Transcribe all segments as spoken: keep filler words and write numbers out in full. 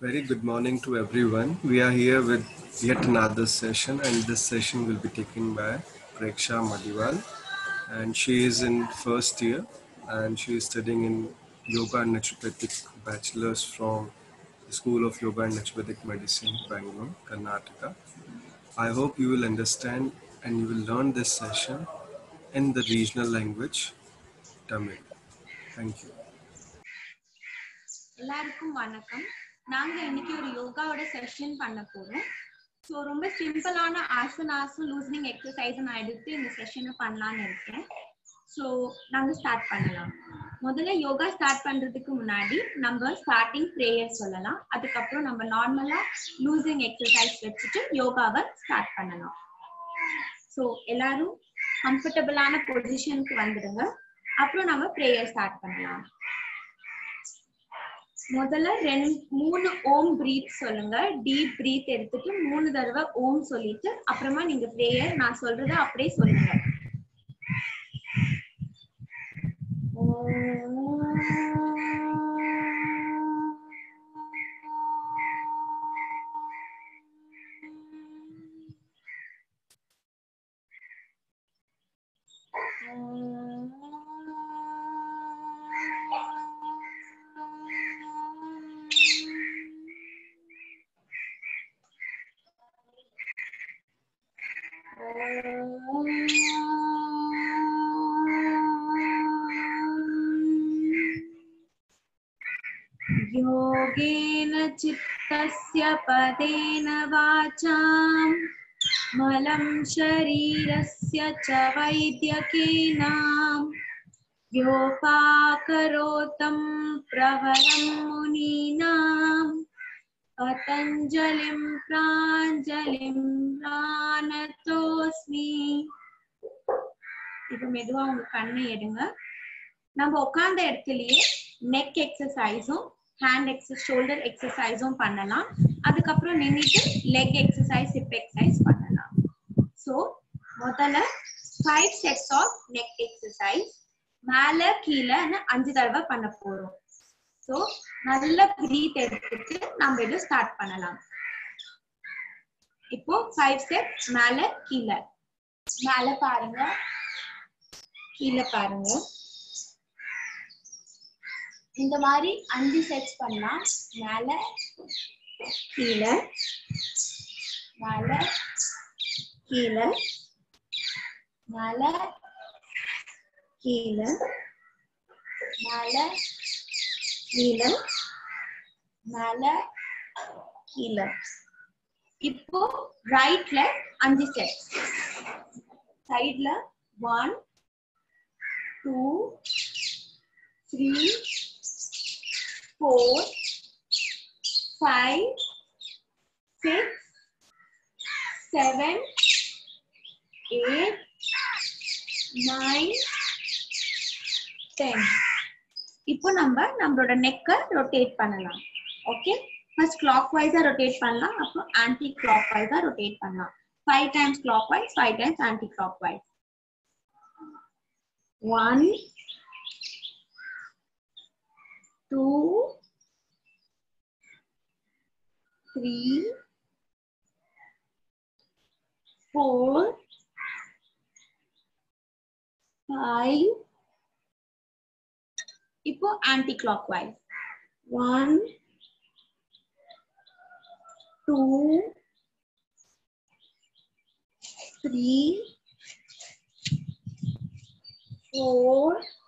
Very good morning to everyone. We are here with yet another session, and this session will be taken by Preksha Madiwal, and she is in first year, and she is studying in Yoga and Naturopathic Bachelor's from the School of Yoga and Naturopathic Medicine, Bangalore, Karnataka. I hope you will understand and you will learn this session in the regional language, Tamil. Thank you. எல்லாருக்கும் வணக்கம். நாங்க இன்னைக்கு ஒரு யோகாவோட session பண்ண போறோம். So ரொம்ப சிம்பிளான ஆசனாஸும் loosening எக்ஸசைஸும் நான் எடுத்து இந்த செஷனை பண்ணலான்னு இருக்கேன். ஸோ நாங்க ஸ்டார்ட் பண்ணலாம். முதல்ல யோகா ஸ்டார்ட் பண்றதுக்கு முன்னாடி நம்ம ஸ்டார்டிங் ப்ரேயர் சொல்லலாம். அதுக்கப்புறம் நம்ம நார்மலா லூசிங் எக்ஸசைஸ் வச்சுட்டு யோகாவை ஸ்டார்ட் பண்ணலாம். ஸோ எல்லாரும் கம்ஃபர்டபுளான பொசிஷனுக்கு வந்துடுங்க. அப்புறம் நம்ம ப்ரேயர் ஸ்டார்ட் பண்ணலாம். முதல்ல ரெண்டு மூணு ஓம் பிரீத் சொல்லுங்க. டீப் பிரீத் எடுத்துட்டு மூணு தடவை ஓம் சொல்லிட்டு அப்புறமா நீங்க பிரேயர் நான் சொல்றத அப்படியே சொல்லுங்க. योगेन चित्तस्य पदेन वाचां मलं शरीरस्य च वैद्यकेन योपाकरोतं प्रवरं मुनीनां पतञ्जलिं प्राञ्जलिं प्राणतोऽस्मि. இப்போ மெதுவா உங்க கண்ணை எடுங்க. நம்ம உட்கார்ந்த இடத்துலயே நெக் எக்ஸசைஸும் ஹேண்ட் எக்ஸஸ் ஷோல்டர் எக்ஸசைஸும் பண்ணலாம். அதுக்கப்புறம் நின்றுட்டு லெக் எக்ஸசைஸ் ஹிப் எக்ஸசைஸ் பண்ணலாம். ஸோ முதல்ல five sets of neck exercise மேல கீழே அஞ்சு தடவை பண்ண போறோம். ஸோ நல்ல பிரீத் எடுத்துட்டு நம்ம இதை ஸ்டார்ட் பண்ணலாம். இப்போ ஃபைவ் ஸ்டெப்ஸ் மேல கீழே. மேல பாருங்க, கீழே பாருங்க. இந்த மாதிரி அஞ்சு செட்ஸ் பண்ணலாம். மேல கீழே மேல கீழே மேல கீழே மேல கீழே மேல கீழே. இப்போ ரைட்ல அஞ்சு செட்ஸ். சைட்ல one two three four, five, six, seven, eight, nine, ten. இப்போ நம்ம நம்மளோட நெக்கை ரொட்டேட் பண்ணலாம். ஓகே, ஃபர்ஸ்ட் கிளாக் வைஸா ரொட்டேட் பண்ணலாம், அப்புறம் ஆன்டி கிளாக் வைஸா ரொட்டேட் பண்ணலாம். Five times clockwise, five times anti clock wise. One two, three, four, five. இப்போ anti clockwise. One, two, three, four,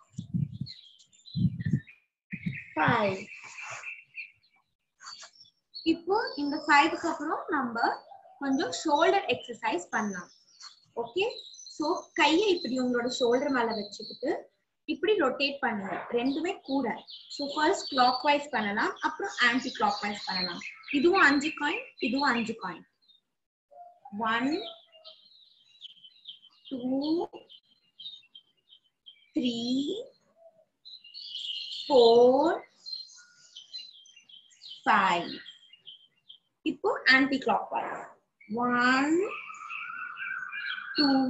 five. இப்போ இந்த ஃபைவ்க்கு அப்புறம் நம்ம கொஞ்சம் ஷோல்டர் எக்ஸசைஸ் பண்ணலாம். ஓகே, சோ கையை இப்படி உங்களோட ஷோல்டர் மேல வச்சுக்கிட்டு இப்படி ரொட்டேட் பண்ணுங்க. ரெண்டுமே கூட. சோ ஃபர்ஸ்ட் கிளாக் வைஸ் பண்ணலாம், அப்புறம் ஆன்டி கிளாக் வைஸ் பண்ணலாம். இதுவும் அஞ்சு காயின், இதுவும் அஞ்சு coin. One two three four, five. இப்போ anti clockwise. One, two,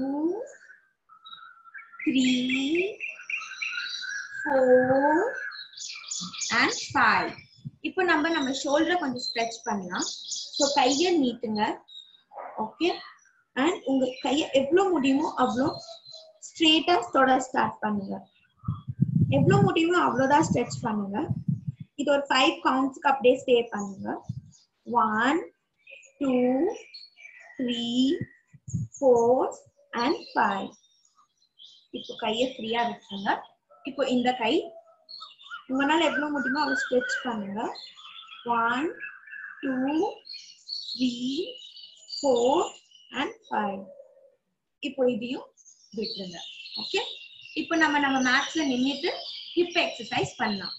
three, four, and five. இப்போ நம்ம நம்ம ஷோல்டரை கொஞ்சம் ஸ்ட்ரெச் பண்ணலாம். ஸோ கையை நீட்டுங்க. ஓகே, அண்ட் உங்க கையை எவ்வளோ முடியுமோ அவ்வளோ ஸ்ட்ரெயிட்டா தொட ஸ்டார்ட் பண்ணுங்க. எவ்வளோ முடியுமோ அவ்வளோதான் ஸ்ட்ரெச் பண்ணுங்க. இது ஒரு ஃபைவ் கவுண்ட்ஸ்க்கு அப்படியே ஸ்டே பண்ணுங்க. One, two, three, four and five. இப்போ கையை ஃப்ரீயா விட்டுருங்க. இப்போ இந்த கை உங்களால எவ்வளவு முடியுமோ அவ்வளவு ஸ்ட்ரெச் பண்ணுங்க. One, two, three, four and five. இப்போ இதையும் விட்டுருங்க. ஓகே, இப்போ நம்ம நம்ம மேட்ச்ல நின்றுட்டு ஹிப் எக்ஸசைஸ் பண்ணலாம்.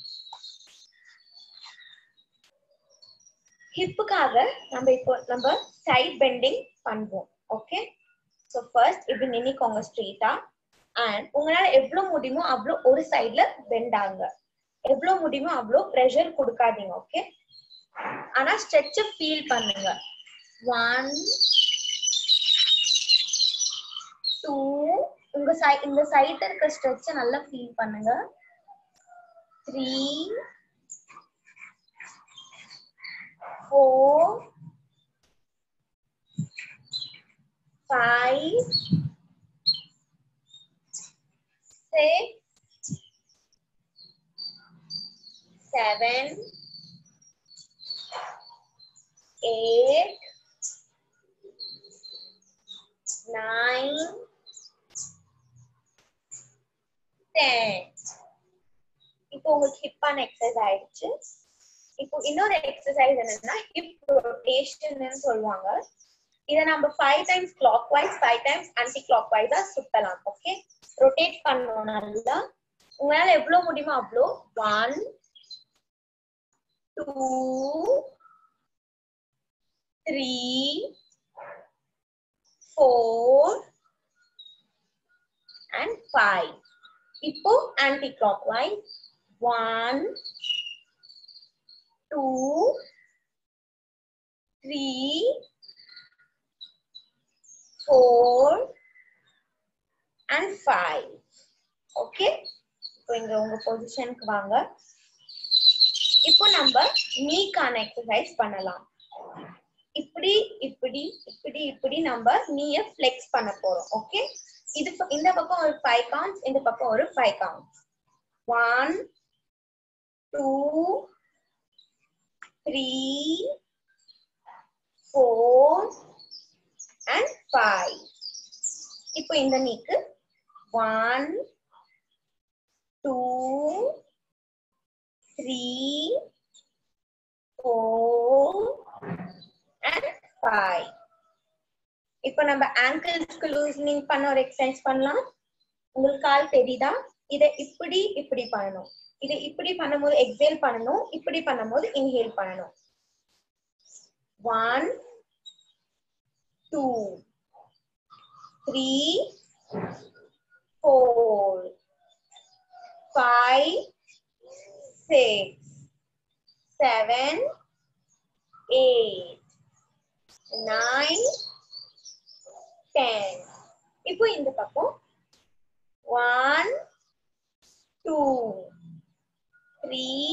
ஹிப்புக்காக நம்ம இப்போ நம்ம சைட் பெண்டிங் பண்ணுவோம். ஓகே, ஸோ ஃபர்ஸ்ட் இப்படி நின்னுக்கோங்க ஸ்ட்ரெயிட்டா. அண்ட் உங்களால எவ்வளவு முடியுமோ அவ்வளோ ஒரு சைட்ல பெண்ட் ஆகுங்க. எவ்வளவு முடியுமோ அவ்வளோ ப்ரெஷர் கொடுக்காதீங்க. ஓகே, ஆனா ஸ்ட்ரெச் ஃபீல் பண்ணுங்க. ஒன், டூ, உங்க சை இந்த சைட்ல இருக்க ஸ்ட்ரெச்ச நல்லா ஃபீல் பண்ணுங்க. Three, four, five, six, seven, eight, nine, ten. இப்போ உங்களுக்கு ஹிப்பான எக்ஸசைஸ் ஆயிடுச்சு. இப்போ இன்னொரு எக்ஸசைஸ் என்னன்னா ஹிப் ரொட்டேஷன் சொல்லுவாங்க. இதை நம்ம five times clockwise five times anti கிளாக் வைஸா சுத்தலாம். ஓகே, ரொட்டேட் பண்ணணும் நல்லா. உங்களால எவ்வளவு முடியுமோ அவ்வளோ. One, two, three, four and five. இப்போ anti-clockwise. One, two, three, four and five. Okay. இப்போ இங்க உங்க பொசிஷனுக்கு வாங்க. இப்போ நம்ம நீக்கான எக்ஸசைஸ் பண்ணலாம். இப்படி இப்படி இப்படி இப்படி நம்ம நீய ஃப்ளெக்ஸ் பண்ண போறோம். ஓகே, இது இந்த பக்கம் ஒரு ஃபைவ் கவுண்ட்ஸ், இந்த பக்கம் ஒரு five counts. One, two, three, four and five. இப்போ இந்த நீக்கு one, two, three, four and five. இப்போ நம்ம ankles-க்கு loosening பண்ண ஒரு எக்ஸசைஸ் பண்ணலாம். உங்களுக்கு கால் தெரியுதா? இதை இப்படி இப்படி பண்ணணும். இதை இப்படி பண்ணும்போது எக்ஸேல் பண்ணணும், இப்படி பண்ணும்போது இன்ஹேல் பண்ணணும். One, two, three, four, five, six, seven, eight, nine, ten. இப்போ இந்த பக்கம் one, two, three,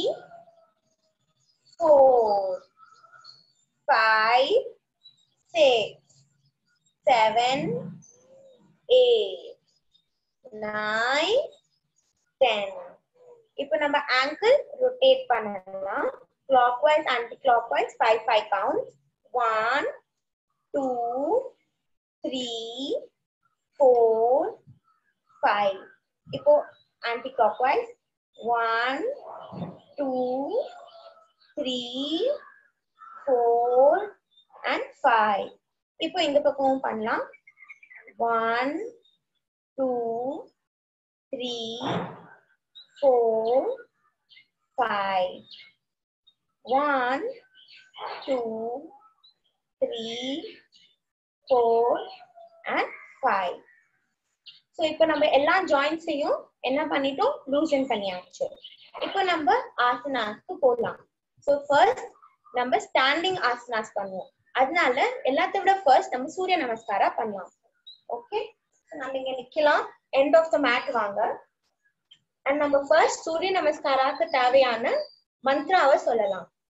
four, five, six, seven, eight, nine, ten. இப்போ நம்ம ankle rotate பண்ணலாம். clockwise anti clockwise five five counts. one, two, three, four, five. இப்போ anti clockwise. one, two, three, four and five. இப்போ இந்த பக்கமும் பண்ணலாம். one, two, three, four, five. one, two, three, four and five. So இப்போ நம்ம எல்லா ஜாயின்ட்ஸையும் என்ன பண்ணிட்டோம், லூசன் பண்ணியாச்சு. இப்போ நம்ம ஆசனாஸ்க்கு போகலாம். ஸோ ஃபர்ஸ்ட் நம்ம ஸ்டாண்டிங் ஆசனாஸ் பண்ணுவோம். அதனால எல்லாத்த விட ஃபர்ஸ்ட் நம்ம சூரிய நமஸ்காரா பண்ணலாம். ஓகே, நம்ம இங்க நிக்கலாம். எண்ட் ஆஃப் த மேட் வாங்க. அண்ட் நம்ம ஃபர்ஸ்ட் சூரிய நமஸ்காராக்கு தேவையான மந்த்ராவை சொல்லலாம்.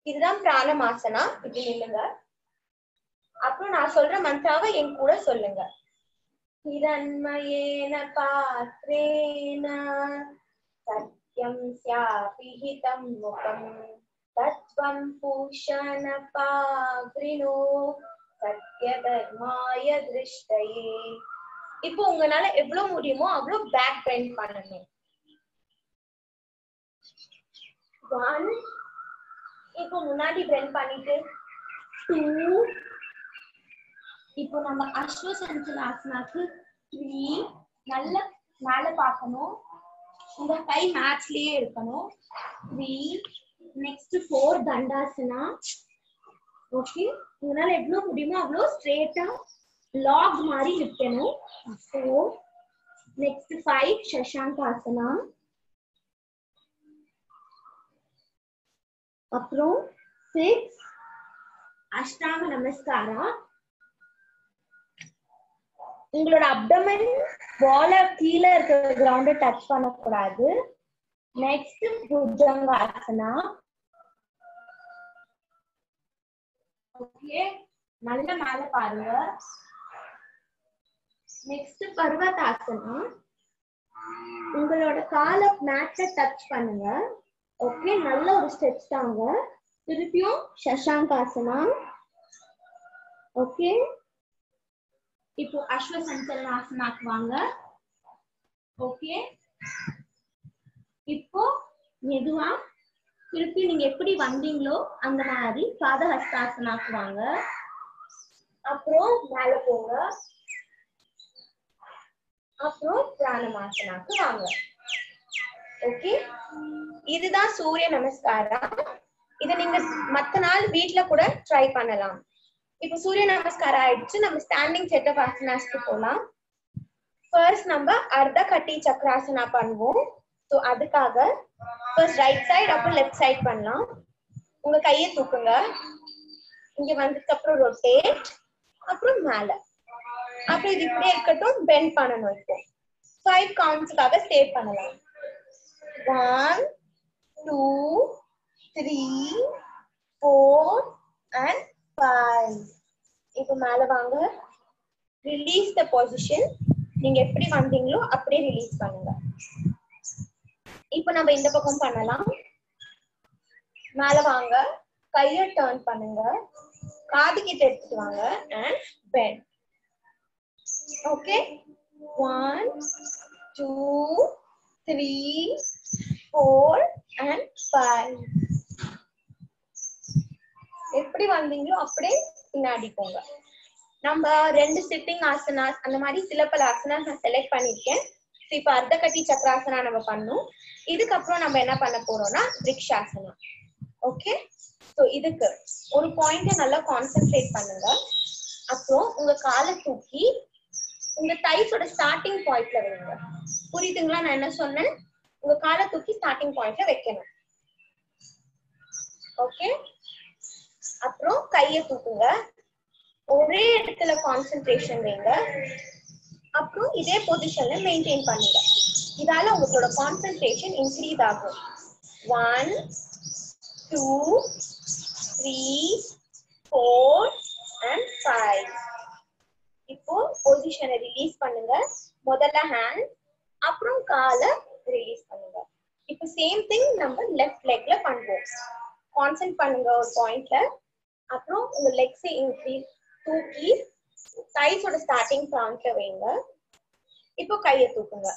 இதுதான் பிராணமாசனா. இப்படி நில்லுங்க. அப்புறம் நான் சொல்ற மந்த்ராவை என் கூட சொல்லுங்க. ஹிரண்மயேன பாத்ரேன சத்யம் ஸ்யாபிஹிதம் முகம் தத்வம் பூஷண பாவ்ரினோ சத்ய தர்மாய திருஷ்டயே. இப்போ உங்களால எவ்வளவு முடியுமோ அவ்வளவு பேக் பெண்ட் பண்ணணும். ஒன், இப்போ முன்னாடி பெண்ட் பண்ணிட்டு டூ, இப்போ நம்ம அஸ்வசஞ்சலாசனாக்கு த்ரீ, நல்ல மேல பார்க்கணும், உங்க கை மேட்ச்லயே இருக்கணும். Three, next four Dandasana. Okay, உங்களால எவ்வளவு முடியுமோ அவ்வளவு ஸ்ட்ரெயிட்டா லாக் மாதிரி நிக்கணும். Four, next five Shashankasana. அப்புறம் சிக்ஸ் அஷ்டாங்க நமஸ்காரா. உங்களோட அப்டமன் வால கீழே இருக்கிற கிரவுண்ட டச் பண்ணக்கூடாது. நெக்ஸ்ட் புஜங்காசனா. ஓகே, நல்ல மேல பாருங்க. நெக்ஸ்ட் பர்வதாசனா. உங்களோட கால மேட்ல டச் பண்ணுங்க. ஓகே, நல்ல ஒரு ஸ்ட்ரெச் தாங்க. திருப்பியும் சஷாங்காசனா. ஓகே, இப்போ அஸ்வசஞ்சலாசனாக்கு வாங்க. ஓகே, இப்போ மெதுவா திருப்பி நீங்க எப்படி வந்தீங்களோ அந்த மாதிரி பாதஹஸ்தாசனாக்கு வாங்க. அப்புறம் மேல போங்க. அப்புறம் பிராணமாசனாக்கு வாங்க. ஓகே, இதுதான் சூரிய நமஸ்காரா. இத நீங்க மத்த நாள் வீட்ல கூட ட்ரை பண்ணலாம். இப்போ சூரிய நமஸ்காரம் ஆயிடுச்சு. நம்ம ஸ்டாண்டிங் செட் ஆஃப் ஆசனாஸ்க்கு போலாம். ஃபர்ஸ்ட் நம்ம அர்த்த கட்டி சக்கராசனா பண்ணுவோம். ஸோ அதுக்காக ஃபர்ஸ்ட் ரைட் சைடு அப்புறம் லெஃப்ட் சைடு பண்ணலாம். உங்க கையை தூக்குங்க. இங்க வந்ததுக்கு அப்புறம் ரொட்டேட், அப்புறம் மேல, அப்புறம் இது இப்படியே இருக்கட்டும். பெண்ட் பண்ணணும். இப்போ ஃபைவ் கவுண்ட்ஸ்க்காக ஸ்டே பண்ணலாம். One, two, three, four and five. இப்போ மேல வாங்க. Release the position. நீங்க எப்படி வந்தீங்களோ அப்படியே ரிலீஸ் பண்ணுங்க. இப்போ நம்ம இந்த பக்கம் பண்ணலாம். மேல வாங்க, கையை டர்ன் பண்ணுங்க, காது கிட்ட எடுத்துட்டு வாங்க and bend. Okay, one, two, three, four and five. எப்படி வந்தீங்களோ அப்படியே பின்னாடி போங்க. நம்ம ரெண்டு சிட்டிங் ஆசனாஸ் அந்த மாதிரி சில பல ஆசனாஸ் நான் செலக்ட் பண்ணிருக்கேன். இப்ப அர்த்த கட்டி சக்கராசனா நம்ம பண்ணோம். இதுக்கப்புறம் நம்ம என்ன பண்ண போறோம்னா விருக்ஷாசனா. ஓகே, ஸோ இதுக்கு ஒரு பாயிண்ட நல்லா கான்சென்ட்ரேட் பண்ணுங்க. அப்புறம் உங்க காலை தூக்கி உங்க தைஸோட ஸ்டார்டிங் பாயிண்ட்ல வைங்க. புரியுதுங்களா நான் என்ன சொன்னேன்? உங்க காலை தூக்கி ஸ்டார்டிங் பாயிண்ட்ல வைக்கணும். ஓகே, அப்புறம் கையை தூக்குங்க. ஒரே இடத்துல கான்சென்ட்ரேஷன் வைங்க. அப்புறம் இதே பொசிஷன்ல மெயின்டைன் பண்ணுங்க. இதால உங்களோட கான்சென்ட்ரேஷன் இன்க்ரீஸ் ஆகும். One, two, three, four and five. இப்போ பொசிஷனை ரிலீஸ் பண்ணுங்க. முதல்ல ஹேண்ட், அப்புறம் காலை ரிலீஸ் பண்ணுங்க. இப்போ சேம் திங் நம்ம லெஃப்ட் லெக்ல பண்ணுவோம். கான்சென்ட்ரேட் பண்ணுங்க ஒரு பாயிண்ட்ல. அப்புறம் உங்க லெக்ஸை இன்க்ரீஸ் தூக்கி தைஸோட ஸ்டார்டிங் பாயிண்ட்ல வைங்க. இப்போ கையை தூக்குங்க.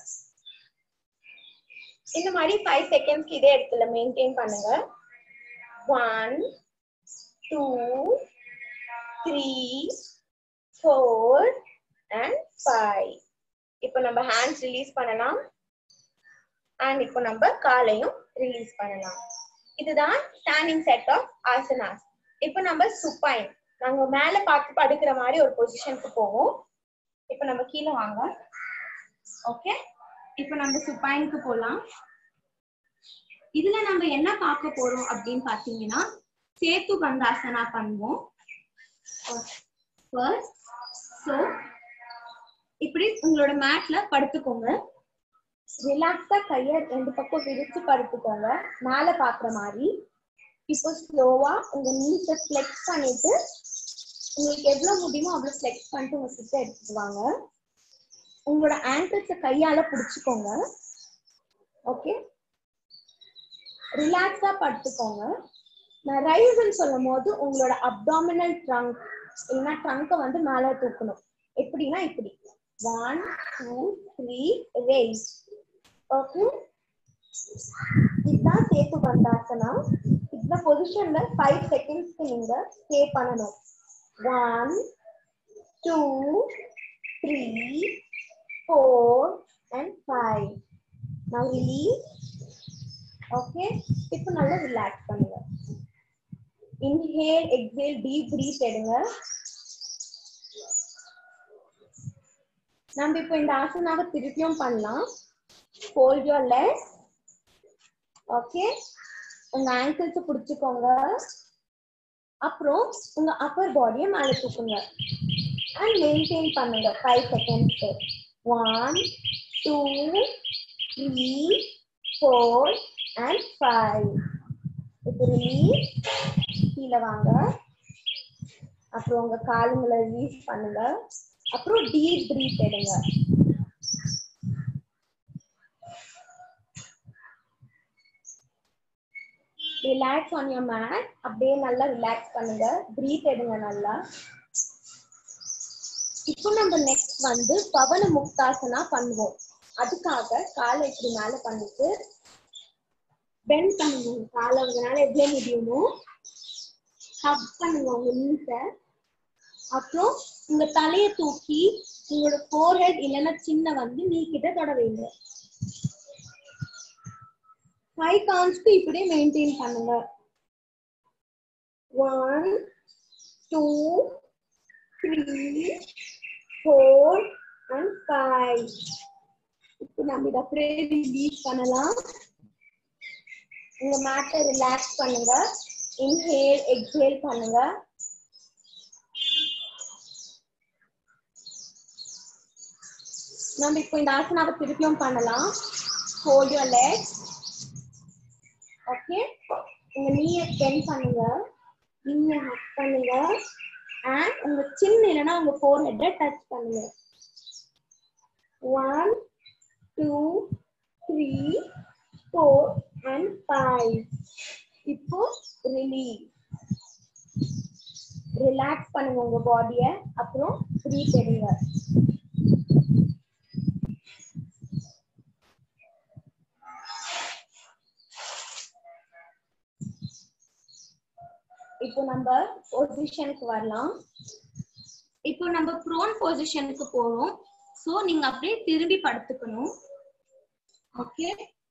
இந்த மாதிரி ஃபைவ் செகண்ட்ஸ்க்கு இதே இடத்துல மெயின்டைன் பண்ணுங்க. One, two, three, four and five. இப்போ நம்ம ஹேண்ட்ஸ் ரிலீஸ் பண்ணலாம். அண்ட் இப்போ நம்ம காலையும் ரிலீஸ் பண்ணலாம். இதுதான் ஸ்டாண்டிங் செட் ஆஃப் ஆசனாஸ். இப்போ நம்ம சுப்பைன், நாங்க மேல பார்த்து படுக்கிற மாதிரி ஒரு பொசிஷனுக்கு போவோம். இப்போ நம்ம கீழே வாங்க. ஓகே, இப்போ நம்ம சுப்பைனுக்கு போலாம். இதுல நம்ம என்ன பார்க்க போறோம் அப்படின்னு பாத்தீங்கன்னா சேத்து பந்தாசனா பண்ணுவோம். ஃபர்ஸ்ட் சோ இப்படி உங்களோட மேட்ல படுத்துக்கோங்க. ரிலாக்ஸா கையை ரெண்டு பக்கம் விரிச்சு படுத்துக்கோங்க, மேல பாக்குற மாதிரி. இப்போ ஸ்லோவா உங்க நீஸை ஃப்ளெக்ஸ் பண்ணிட்டு உங்களுக்கு எவ்வளவு முடியுமோ அவ்வளவு ஃப்ளெக்ஸ் பண்ணிட்டு உங்க கிட்ட எடுத்துட்டு வாங்க. உங்களோட ஆங்கிள்ஸை கையால பிடிச்சுக்கோங்க. ஓகே, ரிலாக்ஸா படுத்துக்கோங்க. நான் ரைஸ்ன்னு சொல்லும் போது உங்களோட அப்டாமினல் ட்ரங்க் இல்லைன்னா ட்ரங்கை வந்து மேல தூக்கணும். எப்படின்னா இப்படி one two three raise. Okay, இதுதான் சேத்து பந்தாசனா. இந்த பொசிஷன்ல ஃபைவ் செகண்ட்ஸ்க்கு நீங்க ஸ்டே பண்ணணும். One two three four and five. Now release. Okay, இப்போ நல்லா ரிலாக்ஸ் பண்ணுங்க. இன்ஹேல் எக்ஸேல் டீப் பிரீத் எடுங்க. நம்ம இப்போ இந்த ஆசனாவை திருப்பியும் பண்ணலாம். Hold your legs. ஓகே, உங்க ஆங்கிள்ஸ் பிடிச்சுக்கோங்க. அப்புறம் உங்க அப்பர் பாடியை மேலே தூக்குங்க அண்ட் மெயின்டைன் பண்ணுங்க five seconds. One two three four and five. இப்போ ரிலீஸ். கீழே வாங்க. அப்புறம் உங்க காலுங்களை ரிலீஸ் பண்ணுங்க. அப்புறம் டீப் பிரீத் எடுங்க. Relax on your mat. அப்படியே நல்லா ரிலாக்ஸ் பண்ணுங்க. பிரீத் எடுங்க நல்லா. இப்போ நம்ம நெக்ஸ்ட் வந்து பவன முக்தாசனா பண்ணுவோம். அதுக்காக காலை இப்படி மேல பண்ணிட்டு பெண்ட் பண்ணுங்க. காலை உங்களால எவ்வளவு முடியுமோ ஹப் பண்ணுங்க உங்க நீஸை. அப்புறம் உங்க தலையை தூக்கி உங்களோட ஃபோர்ஹெட் இல்லைன்னா சின்ன வந்து நீ கிட்ட தொட வைங்க. ஃபைவ் கவுண்ட்ஸ்க்கு இப்படியே மெயின்டைன் பண்ணுங்க. One two three four and five. இப்போ நம்ம இதை அப்படியே ரிலீஸ் பண்ணலாம். உங்க மேட்டை ரிலாக்ஸ் பண்ணுங்க. இன்ஹேல் எக்ஸேல் பண்ணுங்க. நம்ம இப்போ இந்த ஆசனாவை திருப்பியும் பண்ணலாம். Hold your legs. ஓகே, உங்க நீயை பெண்ட் பண்ணுங்க. நீயை ஹக் பண்ணுங்க அண்ட் உங்க சின்ன இல்லைன்னா உங்க ஃபோர்ஹெட்டை டச் பண்ணுங்க. One two three four and five. இப்போ ரிலீஸ். ரிலாக்ஸ் பண்ணுங்க உங்க பாடியை. அப்புறம் பிரீத் எடுங்க. இப்போ நம்ம பொசிஷனுக்கு வரலாம். இப்போ நம்ம ப்ரோன் பொசிஷனுக்கு போறோம். சோ நீங்க அப்படியே திரும்பி படுத்துக்கணும். ஓகே,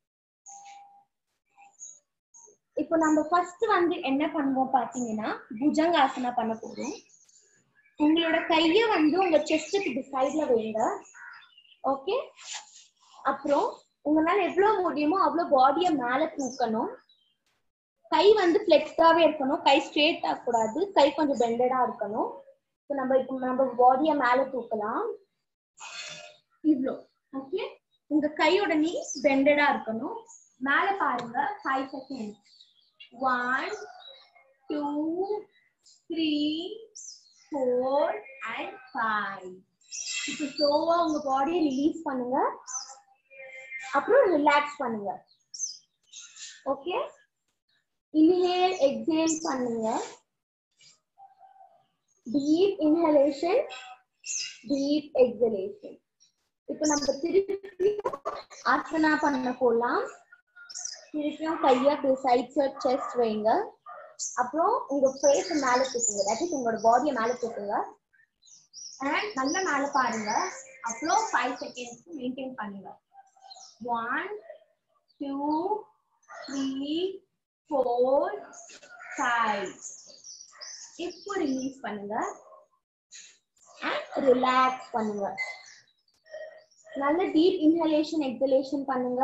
இப்போ நம்ம ஃபர்ஸ்ட் வந்து என்ன பண்ணுவோம் பாத்தீங்கன்னா புஜங்காசனா பண்ண போறோம். உங்களோட கைய வந்து உங்க செஸ்டுக்கு சைடுல வைங்க. ஓகே, அப்புறம் உங்களால எவ்வளவு முடியுமோ அவ்வளவு பாடியை மேல தூக்கணும். கை வந்து ஃபிளெக்ஸ்டாவே இருக்கணும். கை ஸ்ட்ரெயிட் ஆக கூடாது. கை கொஞ்சம் பெண்டடா இருக்கணும். இப்போ நம்ம இப்போ நம்ம பாடியை மேல தூக்கலாம். இவ்வளோ. ஓகே, உங்க கையோட நீ பெண்டடா இருக்கணும். மேல பாருங்க. Five second. One two three four and five. இப்போ ஸ்லோவா உங்க பாடியை ரிலீஸ் பண்ணுங்க. அப்புறம் ரிலாக்ஸ் பண்ணுங்க. ஓகே, inhale exhale பண்ணுங்க. deep inhalation deep exhalation. இப்போ நம்ம திருப்பி ஆசனா பண்ண போலாம். திருப்பியும் கையை சைட் சைட் செஸ்ட் வைங்க. அப்புறம் உங்க ஃபேஸ் மேல தூக்குங்க. தட் இஸ் உங்களோட பாடியை மேல தூக்குங்க அண்ட் நல்லா மேல பாருங்க. அப்புறம் ஃபைவ் செகண்ட்ஸ் மெயின்டைன் பண்ணுங்க. One two three four five. இப்போ ரிலீஸ் பண்ணுங்க அண்ட் ரிலாக்ஸ் பண்ணுங்க. நல்ல டீப் இன்ஹலேஷன் எக்ஸலேஷன் பண்ணுங்க.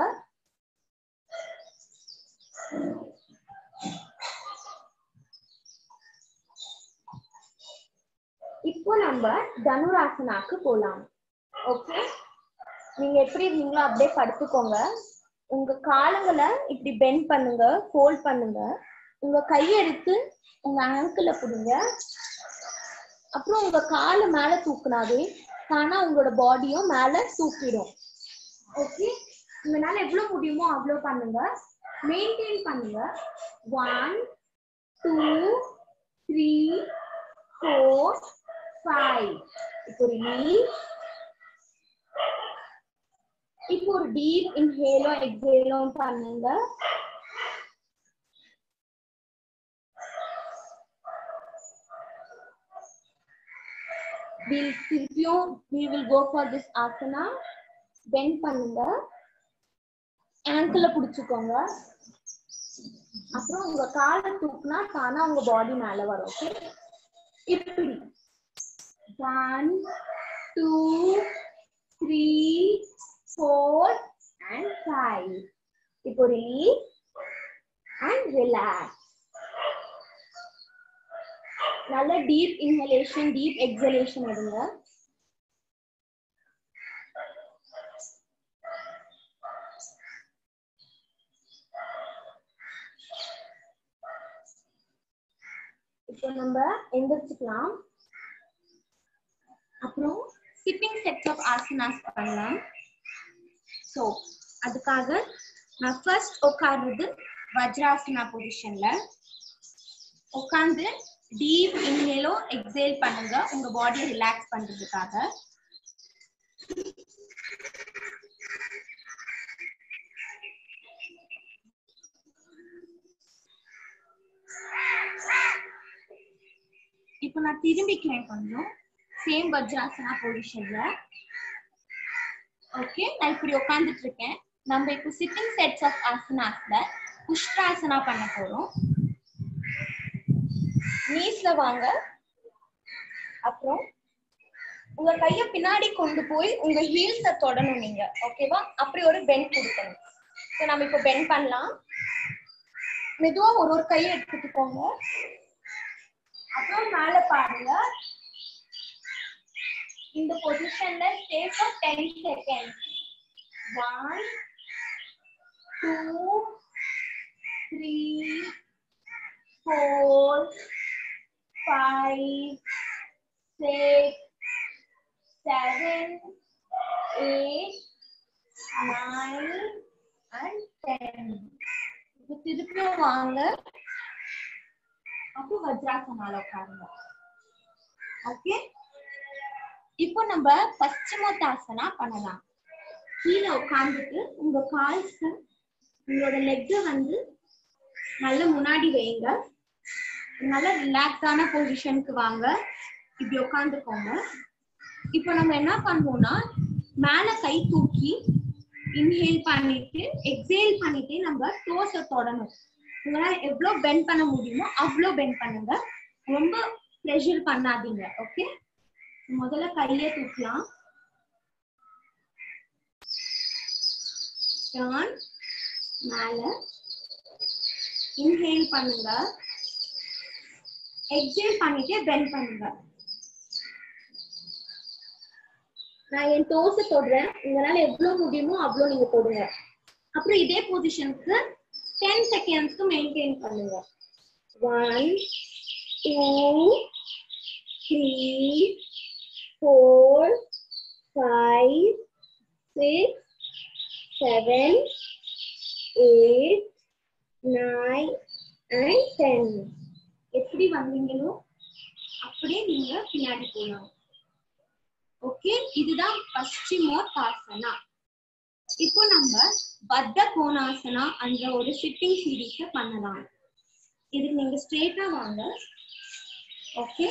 இப்போ நம்ம தனுராசனாக்கு போலாம். ஓகே, நீங்க எப்படி இருந்தீங்களோ அப்படியே படுத்துக்கோங்க. உங்க காலுங்களை இப்படி பெண்ட் பண்ணுங்க. ஃபோல்ட் பண்ணுங்க. உங்க கையை எடுத்து உங்க ஆங்கிள் பிடிங்க. அப்புறம் உங்க காலை மேல தூக்குனாவே தானா உங்களோட பாடியும் மேல தூக்கிடும். ஓகே, உங்களால எவ்வளவு முடியுமோ அவ்வளவு பண்ணுங்க. மெயின்டைன் பண்ணுங்க. One two three four five. இப்போ ரிலீஸ். இப்போ ஒரு டீப் இன்ஹேலோ எக்ஸேலோ பண்ணுங்க. We'll திருப்பியும் we will go for this asana. bend பண்ணுங்க. ankle புடிச்சுக்கோங்க. அப்புறம் உங்க காலை தூக்குனா தானா உங்க பாடி மேல வரும். ஓகே, இப்படி one two three four and five. இப்போ release and relax. நல்ல deep inhalation deep exhalation எடுங்க. இப்போ நம்ம எந்திரிச்சுக்கலாம். அப்புறம் சிட்டிங் செட்ஸ் ஆஃப் ஆசனாஸ் பண்ணலாம். ஸோ அதுக்காக நான் ஃபர்ஸ்ட் உட்கார்றது வஜ்ராசனா பொசிஷன்ல உட்கார்ந்து டீப் இன்ஹேலோ எக்ஸேல் பண்ணுங்க உங்க பாடியை ரிலாக்ஸ் பண்றதுக்காக. இப்போ நான் திரும்பிக்கிறேன் கொஞ்சம் சேம் வஜ்ராசனா பொசிஷன்ல. ஓகே, நான் இப்படி உட்கார்ந்துட்டு இருக்கேன். நம்ம இப்போ சிட்டிங் செட்ஸ் ஆஃப் ஆசனாஸ்ல உஷ்ட்ராசனா பண்ண போறோம். நீஸ்ல வாங்க. அப்புறம் உங்க கைய பின்னாடி கொண்டு போய் உங்க ஹீல்ஸ தொடணும் நீங்க. ஓகேவா? அப்படி ஒரு பெண்ட் கொடுக்கணும். ஸோ நம்ம இப்போ பெண்ட் பண்ணலாம். மெதுவா ஒரு ஒரு கையை எடுத்துட்டு போங்க. அப்புறம் மேல பாருங்க. இந்த பொசிஷன்ல stay for ten seconds. one two three four five six seven eight nine and ten. இப்போ திருப்பியும் வாங்க. அப்போ வஜ்ராசனால உட்காருங்க. ஓகே, இப்போ நம்ம பஸ்சிமோத்தாசனா பண்ணலாம். கீழே உட்கார்ந்துட்டு உங்க கால்ஸ் உங்களோட லெக்க வந்து நல்ல முன்னாடி வைங்க. நல்ல ரிலாக்ஸான பொசிஷனுக்கு வாங்க. இப்படி உட்காந்துக்கோங்க. இப்போ நம்ம என்ன பண்ணுவோம்னா மேல கை தூக்கி இன்ஹேல் பண்ணிட்டு எக்ஸேல் பண்ணிட்டு நம்ம டோஸை தொடணும். உங்களால எவ்வளவு பெண்ட் பண்ண முடியுமோ அவ்வளோ பெண்ட் பண்ணுங்க. ரொம்ப ப்ரெஷர் பண்ணாதீங்க. ஓகே, முதல்ல கையை தூக்கலாம். டர்ன் மேல இன்ஹேல் பண்ணுங்க. எக்ஸேல் பண்ணிட்டு பெண்ட் பண்ணுங்க. நான் என் டோஸை தொடுறேன். உங்களால எவ்வளவு முடியுமோ அவ்வளோ நீங்க தொடுங்க. அப்புறம் இதே பொசிஷனுக்கு ten செகண்ட்ஸ்க்கு மெயின்டைன் பண்ணுங்க. one two three four five six seven eight nine and ten. எப்படி வந்தீங்களோ அப்படியே நீங்க பின்னாடி போகலாம். ஓகே, இதுதான் பஸ்சிமோத்தாசனா. இப்போ நம்ம பத்த கோணாசனா என்ற ஒரு சிட்டிங் சீரீஸ பண்ணலாம். இதுக்கு நீங்க ஸ்ட்ரெயிட்டா வாங்க. ஓகே,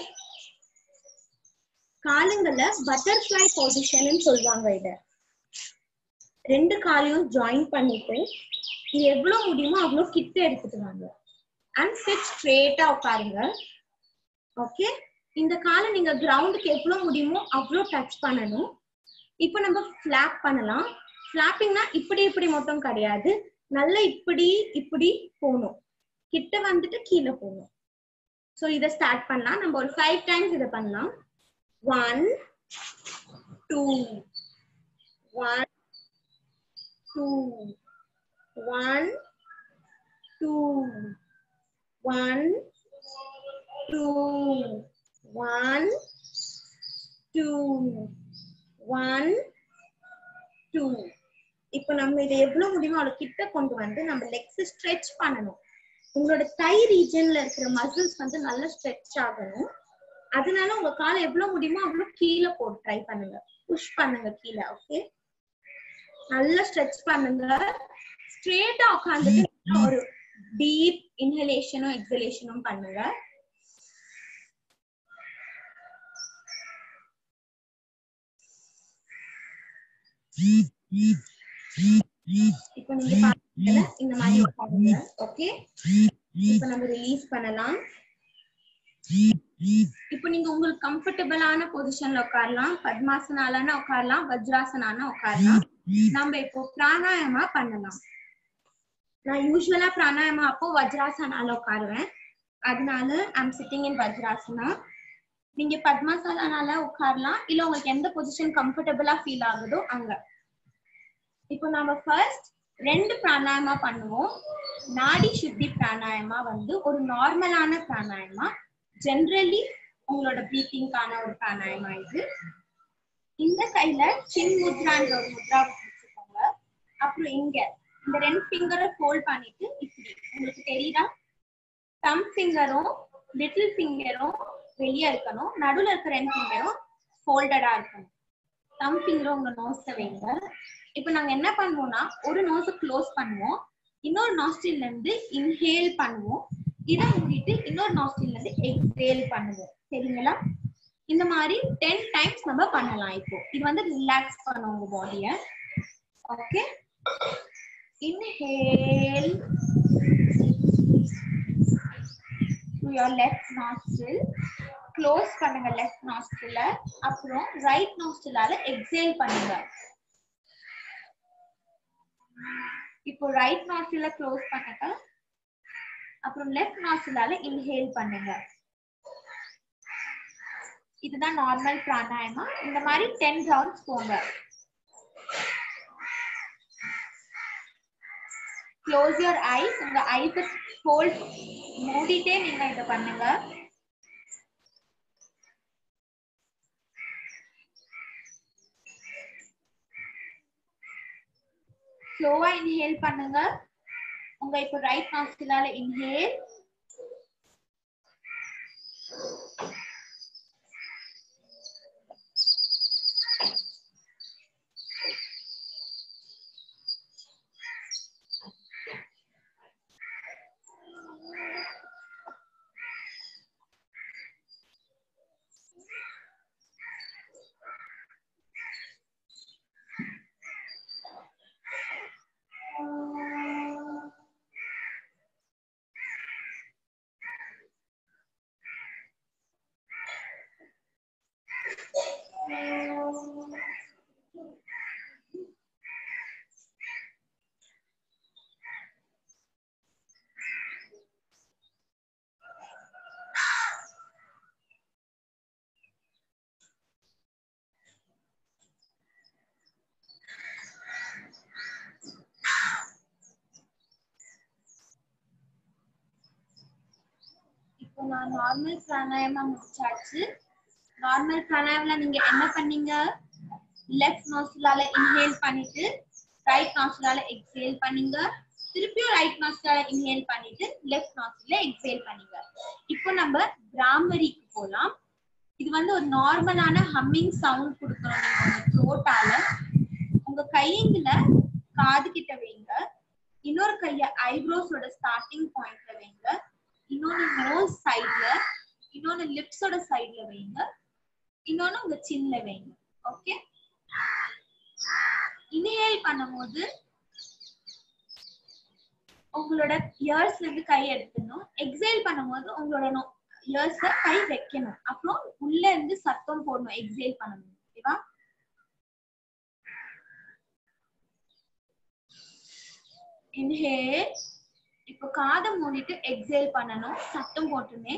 காலுங்களை பட்டர்ஃப்ளை பொசிஷன் சொல்லுவாங்க. இத ரெண்டு காலையும் ஜாயின் பண்ணிட்டு இது எவ்வளவு முடியுமோ அவ்வளவு கிட்ட எடுத்துட்டு வாங்க. அண்ட் சிட் ஸ்ட்ரெயிட்டா உட்காருங்க. ஓகே, இந்த காலை நீங்க கிரவுண்டுக்கு எவ்வளவு முடியுமோ அவ்வளவு டச் பண்ணணும். இப்போ நம்ம ஃபிளாப் பண்ணலாம். ஃபிளாப்பிங்னா இப்படி இப்படி மட்டும் கிடையாது, நல்ல இப்படி இப்படி போகணும். கிட்ட வந்துட்டு கீழே போகணும். ஸோ இதை ஸ்டார்ட் பண்ணலாம். நம்ம ஒரு ஃபைவ் டைம்ஸ் இதை பண்ணலாம். One two one two one two one, two, one, two, one, two. இப்போ நம்ம இதை எவ்வளவு முடியுமோ அவ்வளவு கிட்ட கொண்டு வந்து நம்ம லெக்ஸ் ஸ்ட்ரெச் பண்ணணும். உங்களோட தை ரீஜன்ல இருக்கிற மசில்ஸ் வந்து நல்லா ஸ்ட்ரெச் ஆகணும். அதனால உங்க காலை எவ்வளவு முடியுமோ அவ்வளவு கீழே போட்டு ட்ரை பண்ணுங்க, புஷ் பண்ணுங்க கீழே. ஓகே, நல்லா ஸ்ட்ரெச் பண்ணுங்க. ஸ்ட்ரெயிட்டா உட்கார்ந்துட்டு ஒரு டீப் இன்ஹலேஷனும் எக்ஸலேஷனும் பண்ணுங்க. இப்போ நீங்க பாத்தீங்கன்னா இந்த மாதிரி உட்காருங்க. ஓகே, இப்போ நம்ம ரிலீஸ் பண்ணலாம். இப்போ நீங்க உங்களுக்கு கம்ஃபர்டபிளான பொசிஷன்ல உட்காரலாம். பத்மாசனாலான உட்காரலாம், வஜ்ராசனான உட்காரலாம். நம்ம இப்போ பிராணாயாமா பண்ணலாம். நான் யூஸ்வலா பிராணாயாமா அப்போ வஜ்ராசனால உட்காருவேன், அதனால ஐம் சிட்டிங் இன் வஜ்ராசனா. நீங்க பத்மாசனால உட்காரலாம், இல்ல உங்களுக்கு எந்த பொசிஷன் கம்ஃபர்டபிளா ஃபீல் ஆகுதோ அங்க. இப்போ நம்ம ஃபர்ஸ்ட் ரெண்டு பிராணாயாமா பண்ணுவோம். நாடி சுத்தி பிராணாயாமா வந்து ஒரு நார்மலான பிராணாயாமா, ஜெனரலி உங்களோட பிரீத்திங்கான ஒரு பிராணாயாமா இது. இந்த கையில சின் முத்ரான்ற ஒரு முத்ரா வச்சுக்கோங்க. அப்புறம் இங்க இந்த ரெண்டு ஃபிங்கரை ஃபோல்ட் பண்ணிட்டு இப்படி, உங்களுக்கு தெரியுதா, தம் ஃபிங்கரும் லிட்டில் ஃபிங்கரும் வெளியே இருக்கணும், நடுவுல இருக்க ரெண்டு ஃபிங்கரும் ஃபோல்டடா இருக்கணும். தம் ஃபிங்கரும் உங்க நோஸ்ல வைங்க. இப்போ நாங்க என்ன பண்ணுவோம்னா, ஒரு நோஸ் க்ளோஸ் பண்ணுவோம், இன்னொரு நாஸ்ட்ரில்ல இருந்து இன்ஹேல் பண்ணுவோம், இதை மூடிட்டு இன்னொரு நாஸ்ட்ரில்ல இருந்து எக்ஸேல் பண்ணுவோம். சரிங்களா? இந்த மாதிரி டென் டைம்ஸ் நம்ம பண்ணலாம். இப்போ இது வந்து ரிலாக்ஸ் பண்ணும் உங்க பாடிய. Okay, inhale to your left nostril, close பண்ணுங்க லெஃப்ட் நாஸ்ட்ரில்ல, அப்புறம் ரைட் நாஸ்ட்ரிலால எக்ஸேல் பண்ணுங்க. இப்போ ரைட் நாஸ்ட்ரில க்ளோஸ் பண்ணுங்க, அப்புறம் லெஃப்ட் நாஸ்ட்ரிலால இன்ஹேல் பண்ணுங்க. இதுதான் நார்மல் பிராணாயாமா. இந்த மாதிரி டென் ரவுண்ட்ஸ் போங்க. க்ளோஸ் யுவர் ஐஸ், உங்க ஐஸ் ஃபோல்ட் மூடிட்டே நீங்க இத பண்ணுங்க. ஸ்லோவா இன்ஹேல் பண்ணுங்க. உங்க இப்போ ரைட் நாஸ்ட்ரிலால இன்ஹேல், இப்போ நான் நார்மல் பிராணாயாமா முடிச்சாச்சு. நார்மல் பிராணாயாமல நீங்க என்ன பண்ணீங்க, லெஃப்ட் நாஸ்ட்ரிலால இன்ஹேல் பண்ணிட்டு ரைட் நாஸ்ட்ரிலால எக்ஸேல் பண்ணீங்க, திருப்பியும் ரைட் நாஸ்ட்ரிலால இன்ஹேல் பண்ணிட்டு லெஃப்ட் நாஸ்ட்ரில எக்ஸேல் பண்ணீங்க. இப்போ நம்ம பிராமரிக்கு போலாம். இது வந்து ஒரு நார்மலான ஹம்மிங் சவுண்ட் கொடுக்கணும் நீங்க உங்க த்ரோட்டால. உங்க கையில காது கிட்ட வைங்க, இன்னொரு கைய ஐப்ரோஸோட ஸ்டார்டிங் பாயிண்ட்ல வைங்க, இன்னொன்னு நோஸ் சைடுல, இன்னொன்னு லிப்ஸோட சைடுல வைங்க, இன்னொன்னு உங்க சின்ல வைங்க. ஓகே, இன்ஹேல் பண்ணும்போது உங்களோட இயர்ஸ்ல இருந்து கை எடுக்கணும். எக்ஸேல் பண்ணும்போது உங்களோட இயர்ஸ்ல கை வைக்கணும், அப்புறம் உள்ள இருந்து சத்தம் போடணும் எக்ஸேல் பண்ணணும். ஓகேவா? இன்ஹேல், இப்போ காதை மூடிட்டு எக்ஸேல் பண்ணணும், சத்தம் போட்டுமே.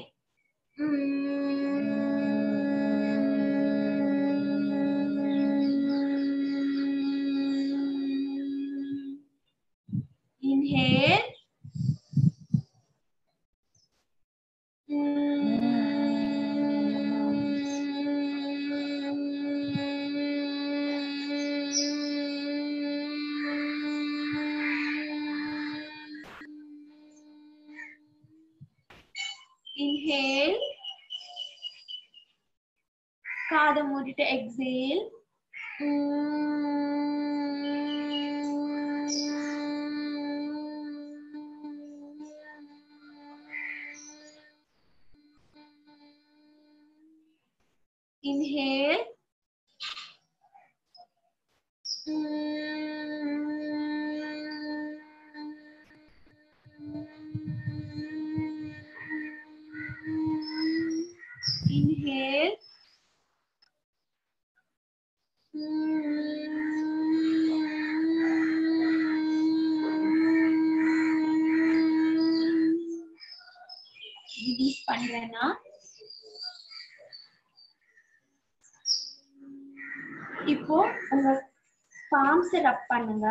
Inhale, Inhale. காதை மூடிட்டு exhale. Inhale. Inhale. Release பண்றேன்னா இப்போ உங்க palms ரப் பண்ணுங்க.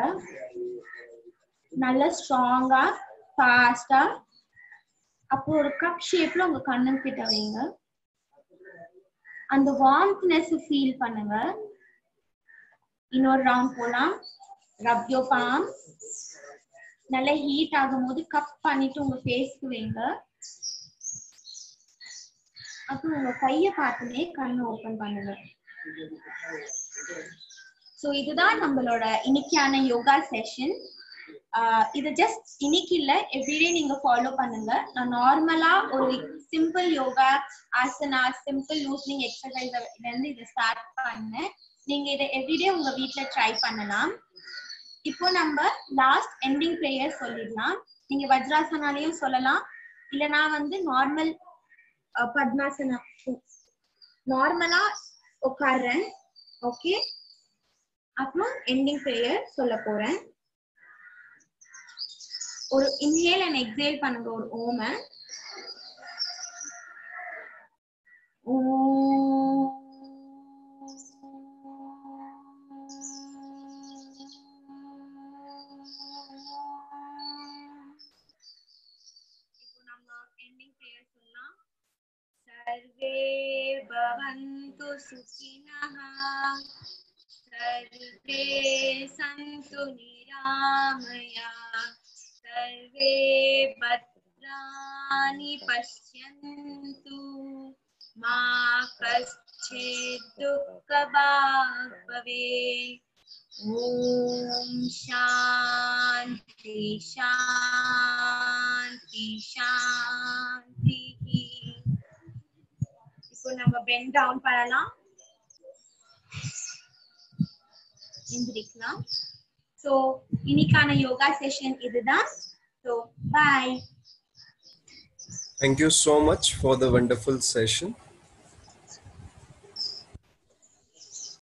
நல்ல ஸ்ட்ராங்கா ஃபாஸ்டா. அப்போ ஒரு கப் ஷேப்ல உங்க கண்ணு கிட்ட வைங்க. அந்த வார்ம்த்னஸ் ஃபீல் பண்ணுங்க. இன்னொரு ரவுண்ட் போலாம். rub your palms. நல்ல ஹீட் ஆகும்போது கப் பண்ணிட்டு உங்க ஃபேஸ்க்கு வைங்க. அப்போ உங்க கையை பார்த்துனே கண்ணு ஓபன் பண்ணுங்க. சோ இதுதான் நம்மளோட இன்னைக்கான யோகா செஷன். இது ஜஸ்ட் இன்னைக்கு இல்ல, எவ்ரிடே நீங்க ஃபாலோ பண்ணுங்க. நான் நார்மலா ஒரு simple yoga asana simple loosening எக்ஸசைஸ்ல இருந்து இதை ஸ்டார்ட் பண்ணேன். நீங்க இதை எவ்ரிடே உங்க வீட்ல ட்ரை பண்ணலாம். இப்போ நம்ம லாஸ்ட் எண்டிங் ப்ரேயர் சொல்லிடலாம். நீங்க வஜ்ராசனாலையும் சொல்லலாம், இல்லனா வந்து நார்மல் பத்மாசனா நார்மலா உட்கார்றேன். ஓகே, அப்புறம் எண்டிங் ப்ரேயர் சொல்ல போறேன். ஒரு இன்ஹேல் அண்ட் எக்ஸேல் பண்ணுங்க. ஒரு ஓம ஓம். இப்போ நம்ம எண்டிங் ப்ரேயர் சொல்லலாம். सर्वे भवन्तु सुखिनः, सर्वे सन्तु निरामयाः, सर्वे भद्राणि पश्यन्तु, मा कश्चित् दुःखभाग् भवेत्. ओम शांति शांति शांति. இப்போ நம்ம பெண்ட் டவுன் பண்ணலாம், எந்திரிக்கலாம். சோ இன்னைக்கான யோகா செஷன் இதுதான். So bye. Thank you so much for the wonderful session.